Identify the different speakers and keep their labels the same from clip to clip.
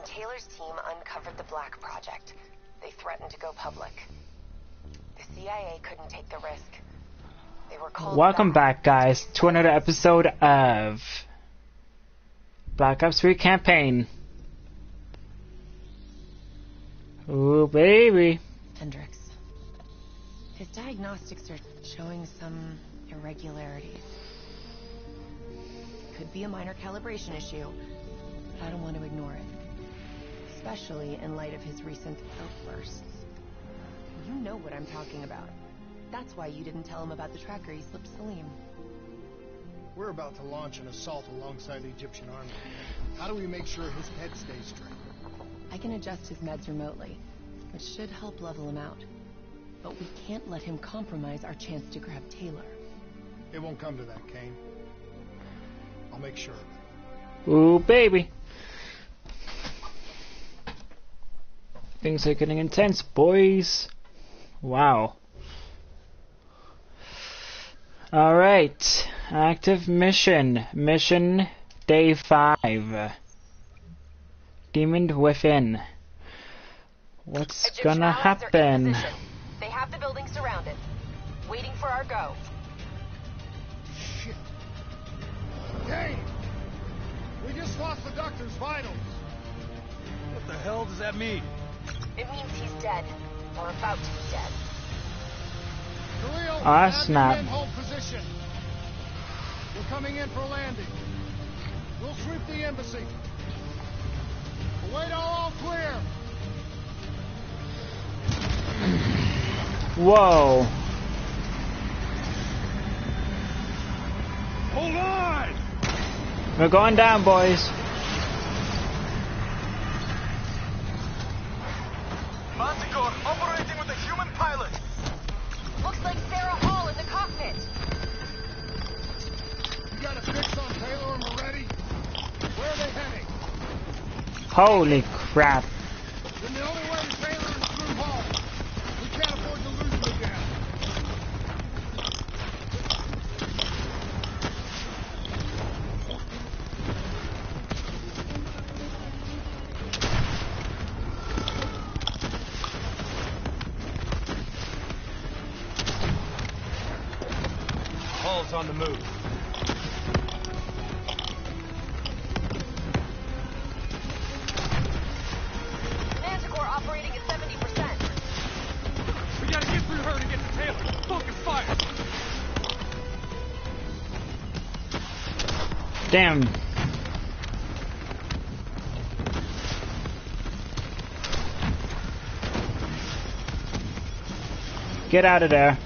Speaker 1: Taylor's team uncovered the Black Project, they threatened to go public. The CIA couldn't take the risk. They were called
Speaker 2: Welcome back, guys, to another episode of Black Ops 3 Campaign. Ooh, baby.
Speaker 1: Hendricks. His diagnostics are showing some irregularities. Could be a minor calibration issue, but I don't want to ignore it. Especially in light of his recent outbursts. You know what I'm talking about. That's why you didn't tell him about the tracker he slipped Salim.
Speaker 3: We're about to launch an assault alongside the Egyptian army. How do we make sure his head stays straight?
Speaker 1: I can adjust his meds remotely, which should help level him out. But we can't let him compromise our chance to grab Taylor.
Speaker 3: It won't come to that, Kane. I'll make sure of it.
Speaker 2: Ooh, baby. Things are getting intense, boys. Wow. Alright. Active mission. Mission day 5. Demon Within. What's gonna happen?
Speaker 1: They have the building surrounded. Waiting for our go.
Speaker 3: Shit. Kane! We just lost the doctor's vitals.
Speaker 4: What the hell does that mean?
Speaker 1: It means he's dead. Or about to be dead.
Speaker 3: Kirill,
Speaker 2: Ah,
Speaker 3: have
Speaker 2: snap.
Speaker 3: your men hold position. We're coming in for landing. We'll sweep the embassy. Await all clear.
Speaker 2: Whoa.
Speaker 4: Hold on!
Speaker 2: We're going down, boys.
Speaker 4: Manticore operating with a human pilot.
Speaker 1: Looks like Sarah Hall in the cockpit.
Speaker 3: You got a fix on Taylor and Moretti? Where are they heading?
Speaker 2: Holy crap.
Speaker 3: Then the only way to Taylor is through Hall. We can't afford to lose them again.
Speaker 4: Hall's on the move.
Speaker 1: Manticore operating at 70%.
Speaker 4: We gotta get through her to get to Taylor. Focus fire.
Speaker 2: Damn. Get out of there.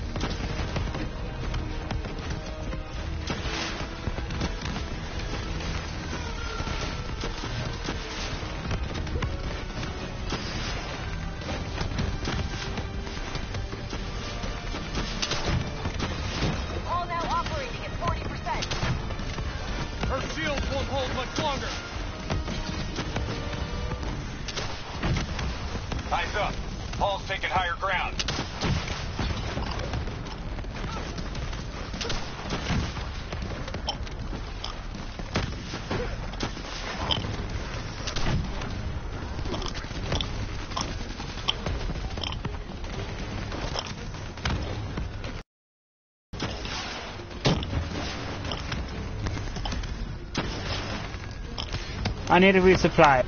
Speaker 1: All now operating at 40%.
Speaker 4: Her shields won't hold much longer. Eyes up. Hall's taking higher ground.
Speaker 2: I need to resupply.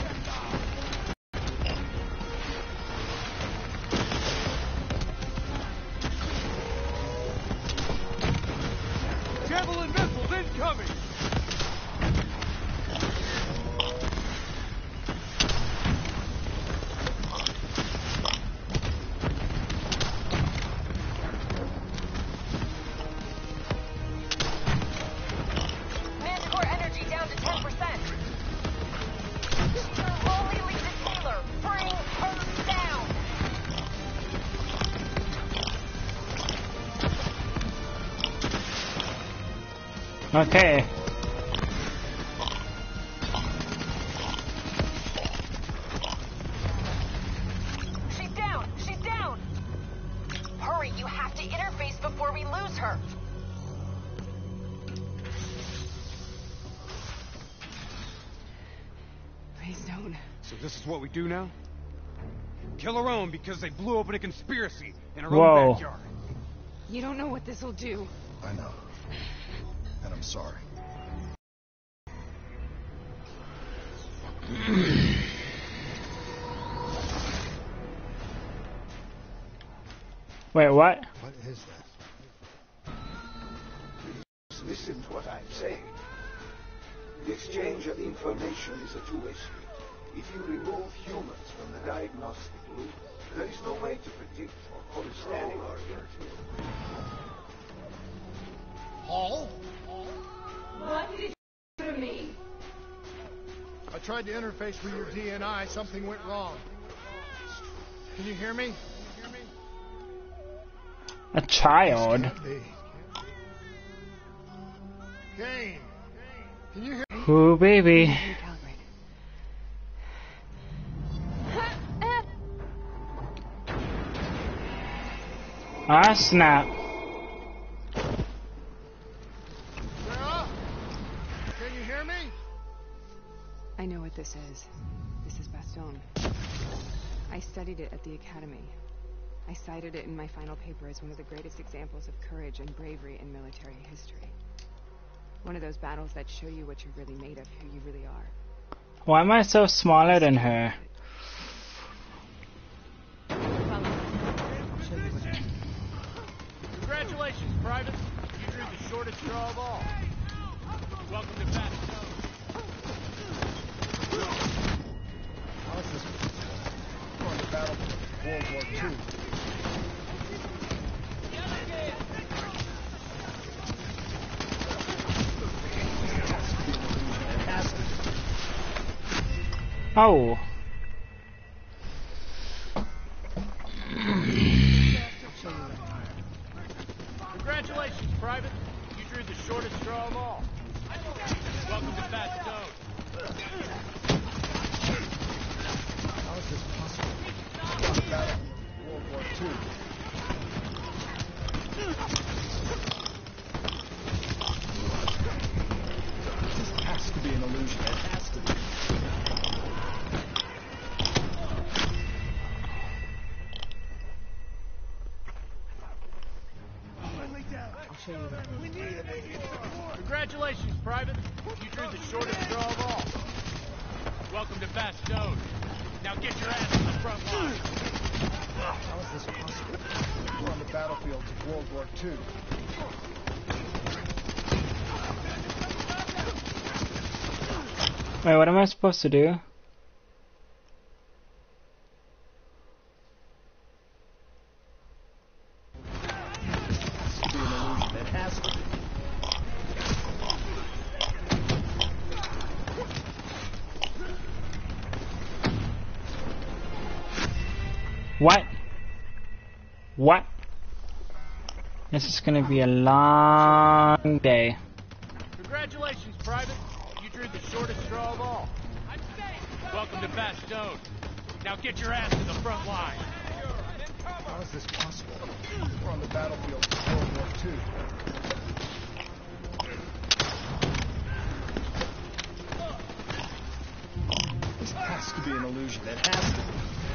Speaker 4: Javelin missiles incoming.
Speaker 1: Manticore energy down to 10%. She's our only lead to Taylor. Bring her down.
Speaker 2: Okay.
Speaker 1: She's down. She's down. Hurry, you have to interface before we lose her. Please don't.
Speaker 4: So this is what we do now? Kill our own because they blew open a conspiracy in our
Speaker 2: Whoa.
Speaker 4: own backyard.
Speaker 5: You don't know what this'll do.
Speaker 3: I know. And I'm sorry.
Speaker 2: Wait, what?
Speaker 3: What is that?
Speaker 6: Listen to what I'm saying. The exchange of information is a two-way street. If you remove humans from the diagnostic loop, there is no way to predict or understand our ability.
Speaker 3: Paul?
Speaker 5: What did you do to me?
Speaker 3: I tried to interface with your DNI. Something went wrong. Can you hear me?
Speaker 2: A child?
Speaker 3: Can't be. Kane! Can you hear me?
Speaker 2: Ooh, baby.
Speaker 5: Recalibrate.
Speaker 2: Ah, snap.
Speaker 3: Sarah? Can you hear me?
Speaker 5: I know what this is. This is Baston. I studied it at the Academy. I cited it in my final paper as one of the greatest examples of courage and bravery in military history. One of those battles that show you what you're really made of, who you really are.
Speaker 2: Why am I so smaller than her?
Speaker 4: Congratulations, Private. You drew the shortest straw of all. Welcome to Fast Stone.
Speaker 3: How is this on the battlefield of World War II?
Speaker 2: Oh.
Speaker 4: Congratulations, Private. You drew the shortest straw of all. Welcome to Fast Stone.
Speaker 3: How is this possible? On the battlefield of World War II. This has to be an illusion. It has to be.
Speaker 4: Congratulations, Private. You drew the shortest straw of all. Welcome to Fast Stone. Now get your ass to the front line.
Speaker 3: How is this possible? We're on the battlefields of World War II.
Speaker 2: Wait, what am I supposed to do?
Speaker 3: It has to be.
Speaker 2: What? What? This is gonna be a long day.
Speaker 4: Congratulations, Private. You drew the shortest straw of all. Welcome to Fast Stone. Now get your ass to the front line.
Speaker 3: How is this possible? We're on the battlefield of World War II. This has to be an illusion. It has to be.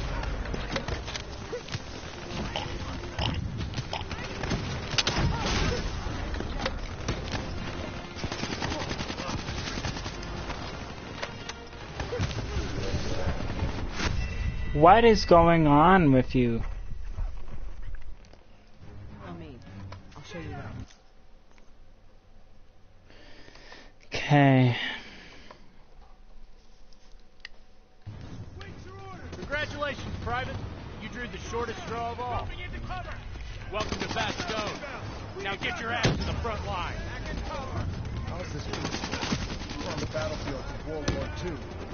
Speaker 2: What is going on with you?
Speaker 5: I'll show you what.
Speaker 2: Okay.
Speaker 4: Congratulations, Private. You drew the shortest straw of all. Welcome to Fast Stone. Now get your ass to the front line.
Speaker 3: How is this possible? We're on the battlefield of World War II.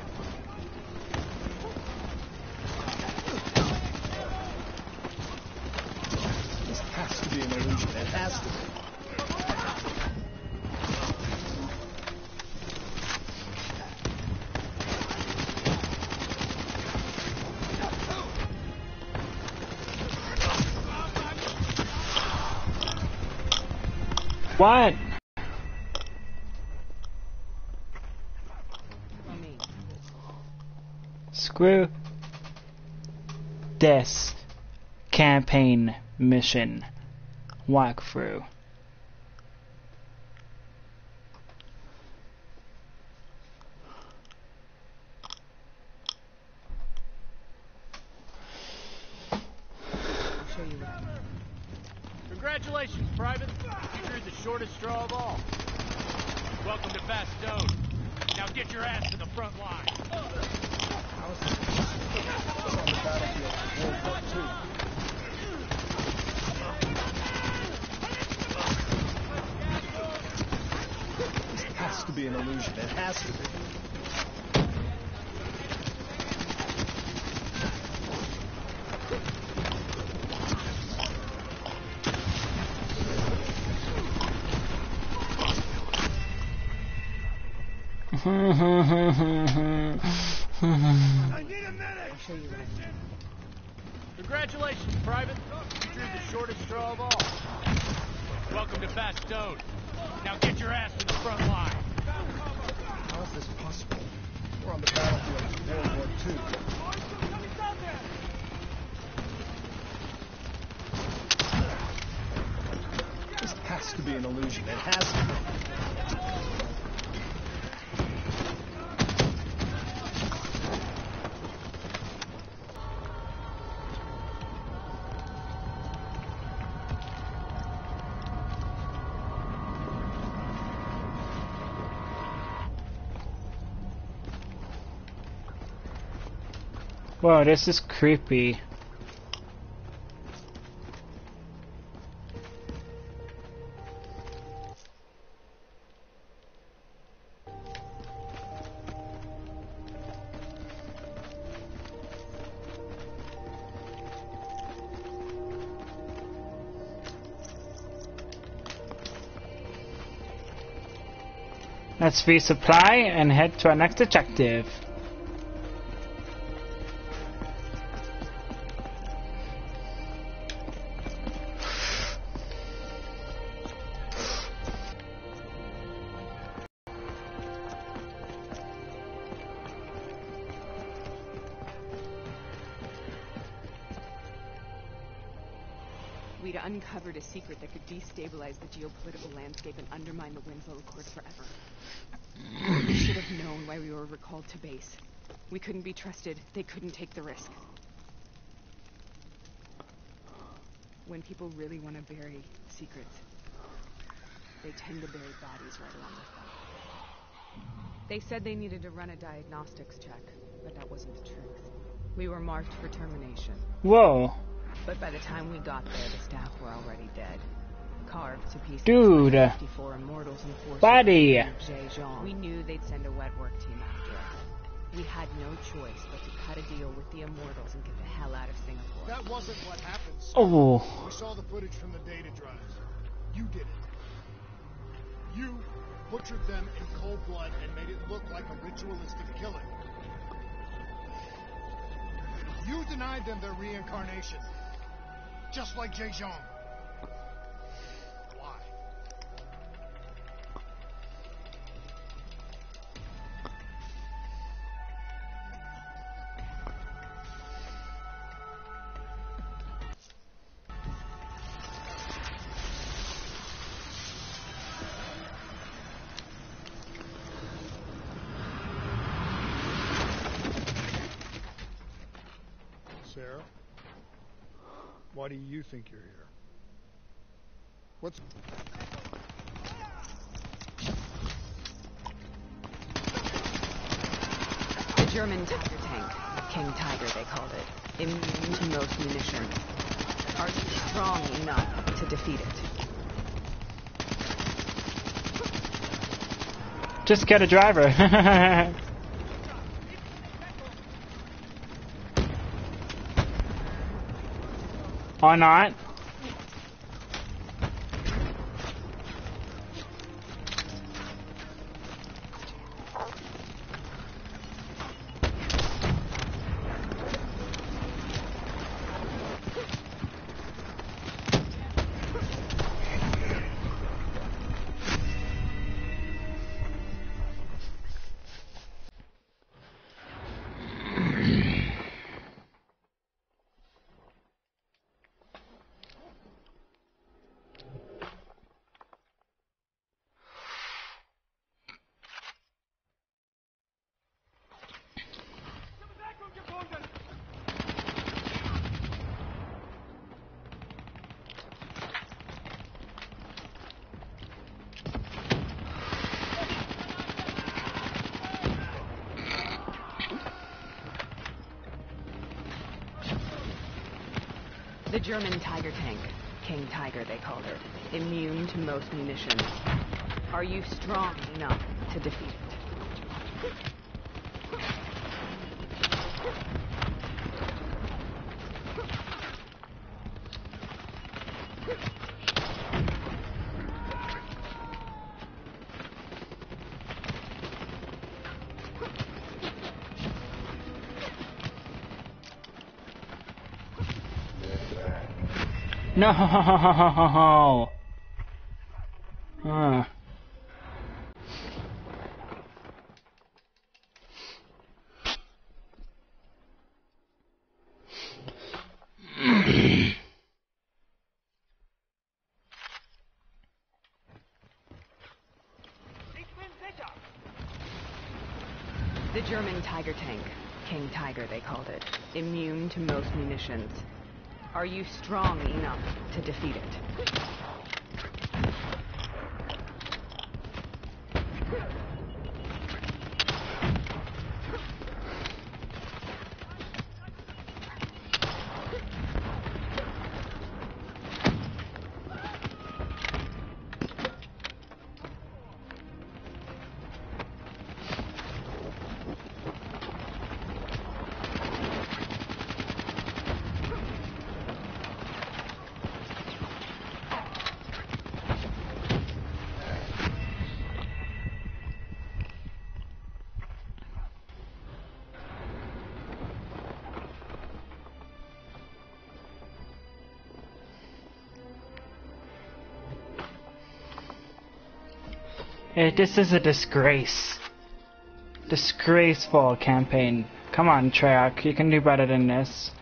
Speaker 3: This has to be an illusion. It has to be.
Speaker 2: What? Screw this campaign mission walkthrough.
Speaker 5: I'll show you what I mean.
Speaker 4: Congratulations, Private. You drew the shortest straw of all. Welcome to Bastogne. Now get your ass to the front line.
Speaker 3: I was on the battlefield of World War II. This has to be an illusion. It has to be.
Speaker 6: I need a medic!
Speaker 5: I'll show you what I mean.
Speaker 4: Congratulations, Private. You drew the shortest straw of all. Welcome to Bastogne. Now get your ass to the front line.
Speaker 3: How is this possible? We're on the battlefield of World War II. This has to be an illusion. It has to be.
Speaker 2: Whoa, this is creepy. Let's resupply and head to our next objective.
Speaker 5: We'd uncovered a secret that could destabilize the geopolitical landscape and undermine the Winslow Accord forever. We should have known why we were recalled to base. We couldn't be trusted. They couldn't take the risk. When people really want to bury secrets, they tend to bury bodies right along with them. They said they needed to run a diagnostics check, but that wasn't the truth. We were marked for termination.
Speaker 2: Whoa.
Speaker 5: But by the time we got there, the staff were already dead. Carved to pieces.
Speaker 2: Dude.
Speaker 5: By 54 immortals and 4
Speaker 2: Buddy.
Speaker 5: Zhejiang. We knew they'd send a wet work team after us. We had no choice but to cut a deal with the immortals and get the hell out of Singapore.
Speaker 3: That wasn't what happened, sir.
Speaker 2: Oh.
Speaker 3: We saw the footage from the data drives. You did it. You butchered them in cold blood and made it look like a ritualistic killing. You denied them their reincarnation. Just like Zhejiang. Why? Sarah? Why do you think you're here? What's...
Speaker 5: The German Tiger tank. King Tiger, they called it. Immune to most munitions. Are you strong enough to defeat it?
Speaker 2: Just get a driver. Or not.
Speaker 5: The German Tiger tank. King Tiger, they called it. Immune to most munitions. Are you strong enough to defeat it?
Speaker 2: No.
Speaker 5: The German Tiger tank. King Tiger, they called it. Immune to most munitions. Are you strong enough to defeat it?
Speaker 2: This is a disgrace. Disgraceful campaign. Come on, Treyarch, you can do better than this.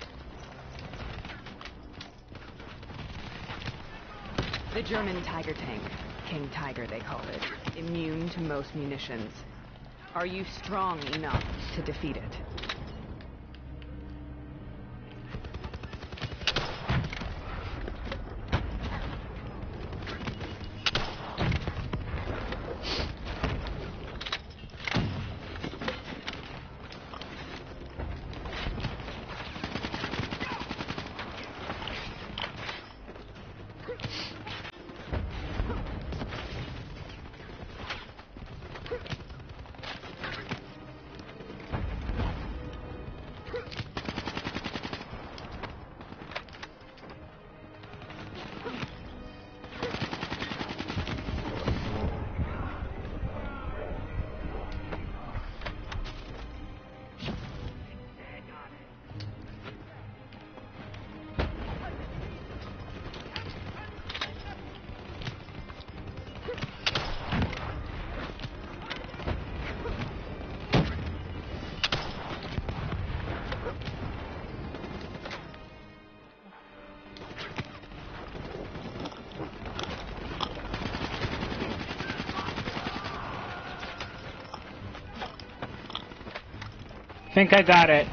Speaker 5: The German Tiger tank. King Tiger, they called it. Immune to most munitions. Are you strong enough to defeat it?
Speaker 2: Think I got it.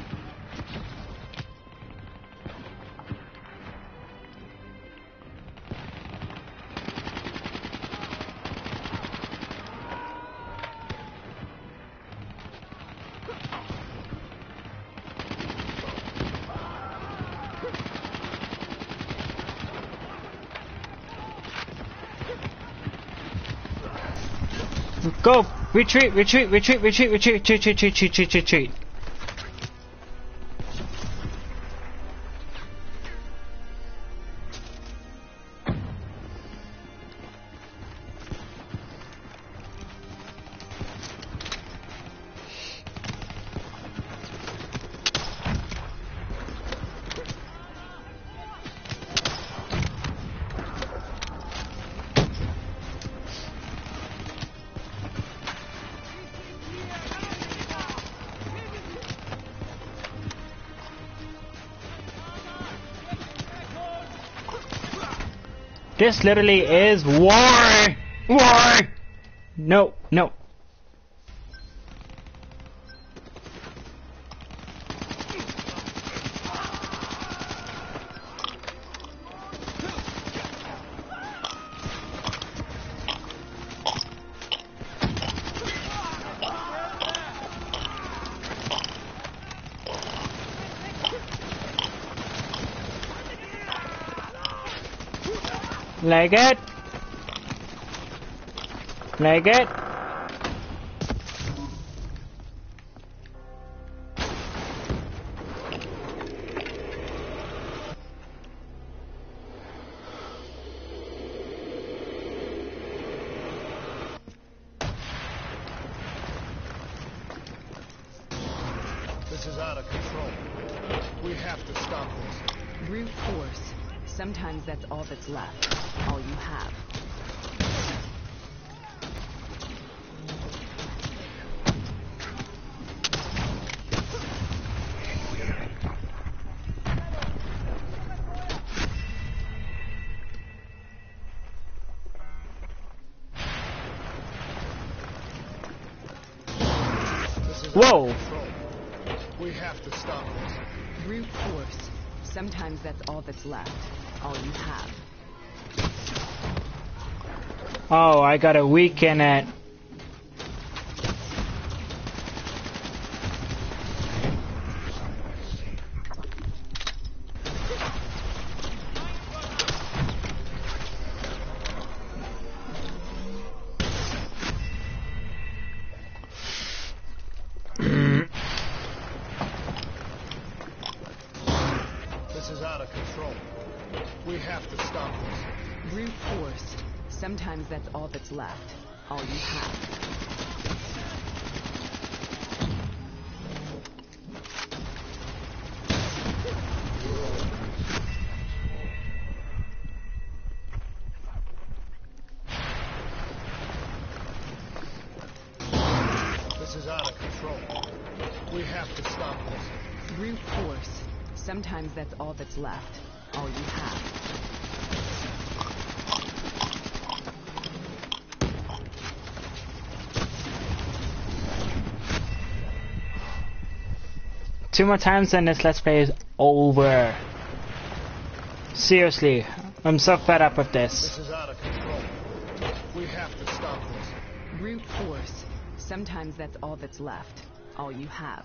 Speaker 2: Go! Retreat, retreat, retreat, retreat, retreat, retreat, retreat, retreat, retreat, retreat. This literally is war! War! No, no. Leg it. Leg it.
Speaker 3: This is out of control. We have to stop this.
Speaker 5: Brute force. Sometimes that's all that's left. All you have.
Speaker 3: This is
Speaker 2: Whoa.
Speaker 3: out of control. We have to stop this.
Speaker 5: Brute force. Sometimes that's all that's left. All you have.
Speaker 2: Oh, I gotta weaken it.
Speaker 3: This is out of control. We have to stop this.
Speaker 5: Brute force. Sometimes that's all that's left. All you have.
Speaker 3: This is out of control. We have to stop this.
Speaker 5: Brute force. Sometimes that's all that's left. All you have.
Speaker 2: Two more times and this Let's Play is over. Seriously, I'm so fed up with this.
Speaker 3: This is out of control. We have to stop this.
Speaker 5: Brute force. Sometimes that's all that's left. All you have.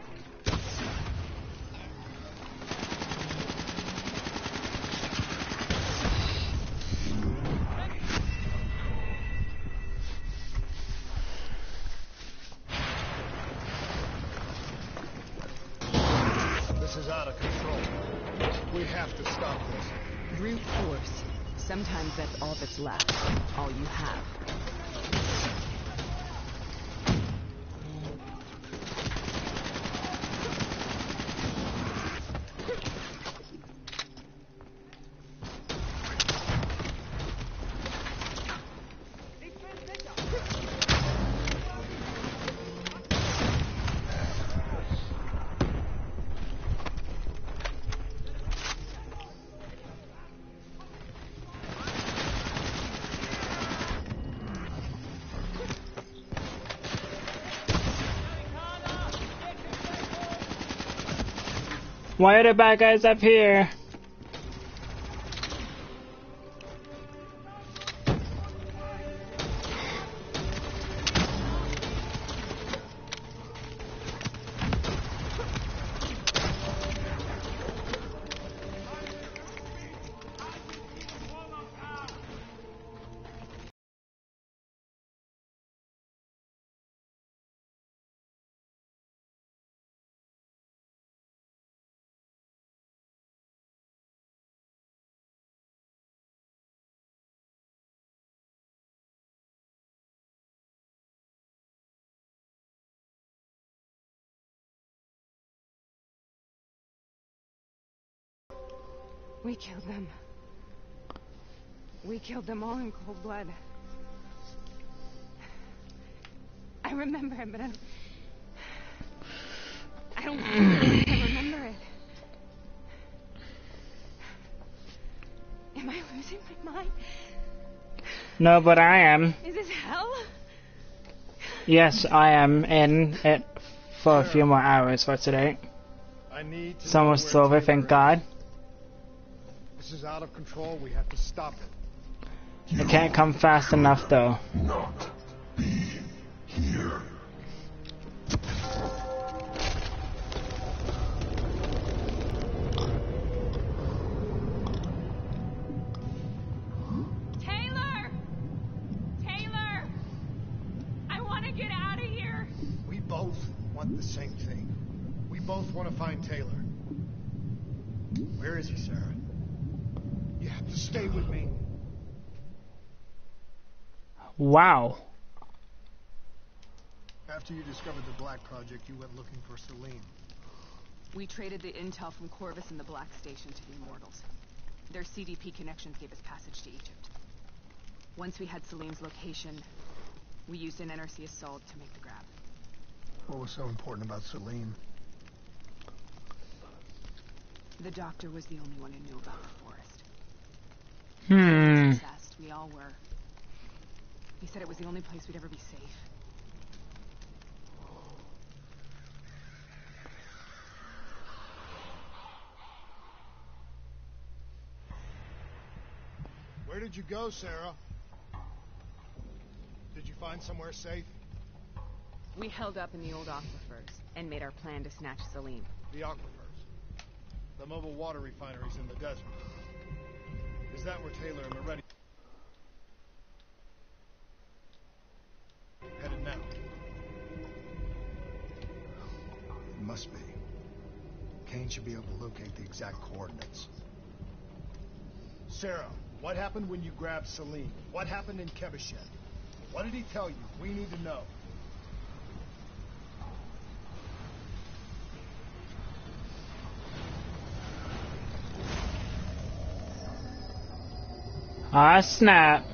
Speaker 3: This is out of control. We have to stop this.
Speaker 5: Brute force. Sometimes that's all that's left. All you have.
Speaker 2: Why are the bad guys up here?
Speaker 5: We killed them. We killed them all in cold blood. I remember it, but I don't remember it. Am I losing my mind?
Speaker 2: No, but I am.
Speaker 5: Is this hell?
Speaker 2: Yes, I am in it for a few more hours for today.
Speaker 3: I need to
Speaker 2: It's
Speaker 3: know
Speaker 2: almost
Speaker 3: where
Speaker 2: over,
Speaker 3: Taylor
Speaker 2: thank
Speaker 3: is.
Speaker 2: God.
Speaker 3: This is out of control. We have to stop it.
Speaker 2: I can't come fast enough though.
Speaker 6: Not be here.
Speaker 3: find Taylor. Where is he, Sarah? You have to stay with me.
Speaker 2: Wow.
Speaker 3: After you discovered the Black Project, you went looking for Salim.
Speaker 5: We traded the intel from Corvus and the Black Station to the Immortals. Their CDP connections gave us passage to Egypt. Once we had Salim's location, we used an NRC assault to make the grab.
Speaker 3: What was so important about Salim?
Speaker 5: The doctor was the only one who knew about the forest. Obsessed, we all were. He said it was the only place we'd ever be safe.
Speaker 3: Where did you go, Sarah? Did you find somewhere safe?
Speaker 5: We held up in the old aquifers and made our plan to snatch Salim.
Speaker 3: The aquifers. The mobile water refineries in the desert. Is that where Taylor and Moretti headed now? It must be. Kane should be able to locate the exact coordinates. Sarah, what happened when you grabbed Salim? What happened in Kebashet? What did he tell you? We need to know.
Speaker 2: Ah, snap.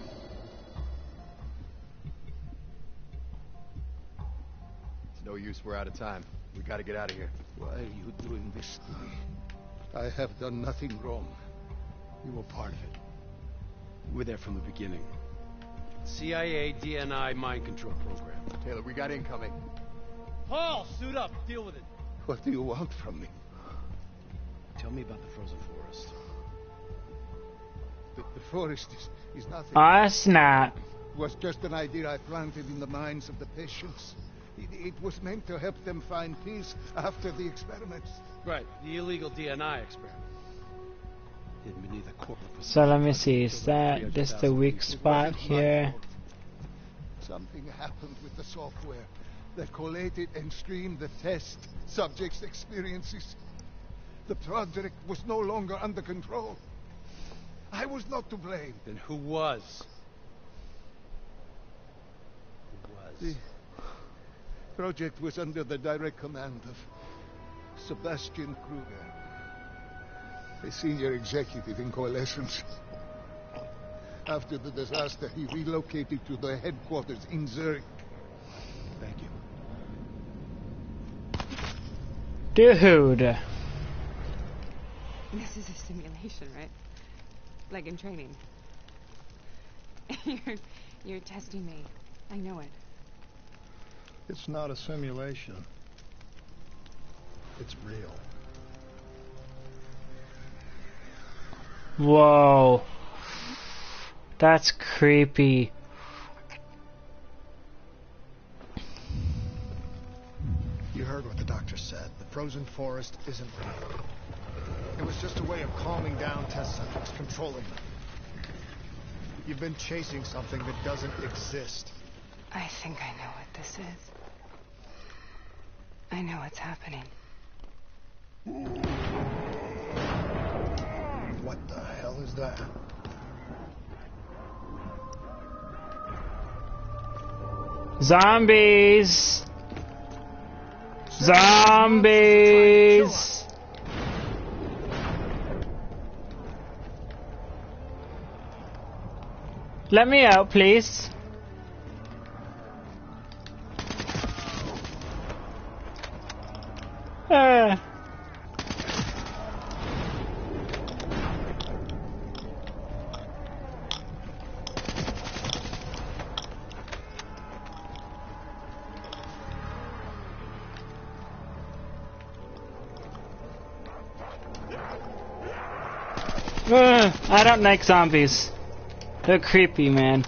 Speaker 7: It's no use, we're out of time. We gotta get out of here.
Speaker 6: Why are you doing this to me? I have done nothing wrong.
Speaker 7: You were part of it. You were there from the beginning. CIA, DNI, mind control program. Taylor, we got incoming.
Speaker 4: Paul, suit up. Deal with it.
Speaker 6: What do you want from me?
Speaker 7: Tell me about the frozen forest.
Speaker 6: The forest is nothing.
Speaker 2: Ah, snap.
Speaker 6: It was just an idea I planted in the minds of the patients. It was meant to help them find peace after the experiments.
Speaker 7: Right, the illegal DNI experiment. Hidden beneath a corporate facade.
Speaker 2: So let me see, is that this the weak spot here?
Speaker 6: Something happened with the software that collated and streamed the test subjects' experiences. The project was no longer under control. I was not to blame.
Speaker 7: Then who was? Who was?
Speaker 6: The project was under the direct command of Sebastian Kruger, a senior executive in Coalescence. After the disaster, he relocated to the headquarters in Zurich.
Speaker 7: Thank you.
Speaker 2: Dude.
Speaker 5: This is a simulation, right? Like in training. You're testing me. I know it.
Speaker 3: It's not a simulation. It's real.
Speaker 2: Whoa. That's creepy.
Speaker 3: You heard what the doctor said. The frozen forest isn't real. It was just a way of calming down test subjects, controlling them. You've been chasing something that doesn't exist.
Speaker 5: I think I know what this is. I know what's happening.
Speaker 3: What the hell is that?
Speaker 2: Zombies! Zombies! Let me out, please. I don't like zombies. They're creepy, man.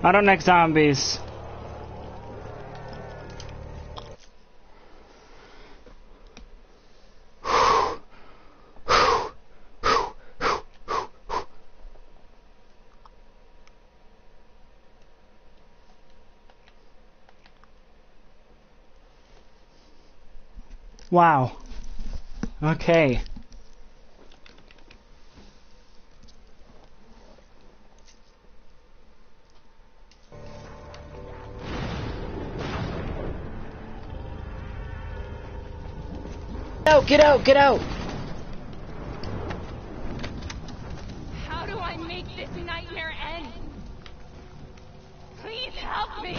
Speaker 2: I don't like zombies. Wow. Okay. Get out! Get out!
Speaker 5: How do I make this nightmare end? Please help me!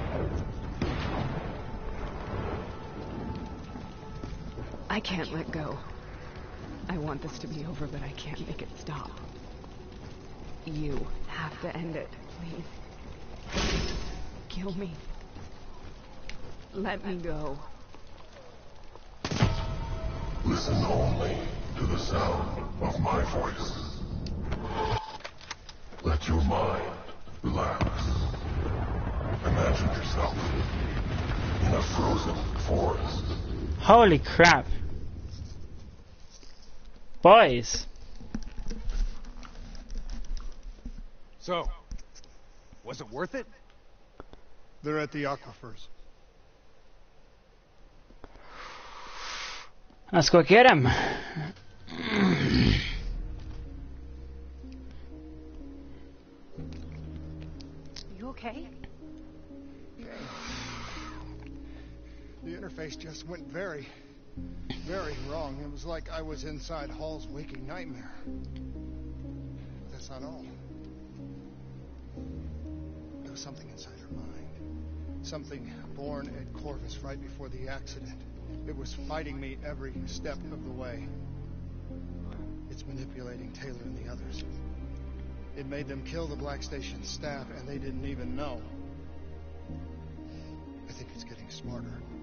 Speaker 5: I can't let go. I want this to be over, but I can't make it stop. You have to end it, please. Kill me. Let me go.
Speaker 8: Listen only to the sound of my voice. Let your mind relax. Imagine yourself in a frozen forest.
Speaker 2: Holy crap. Boys.
Speaker 3: So, was it worth it? They're at the aquifers.
Speaker 2: Let's go get him.
Speaker 5: You okay?
Speaker 3: The interface just went very, very wrong. It was like I was inside Hall's waking nightmare. But that's not all. There was something inside her mind. Something born at Corvus right before the accident. It was fighting me every step of the way. It's manipulating Taylor and the others. It made them kill the Black Station staff, and they didn't even know. I think it's getting smarter.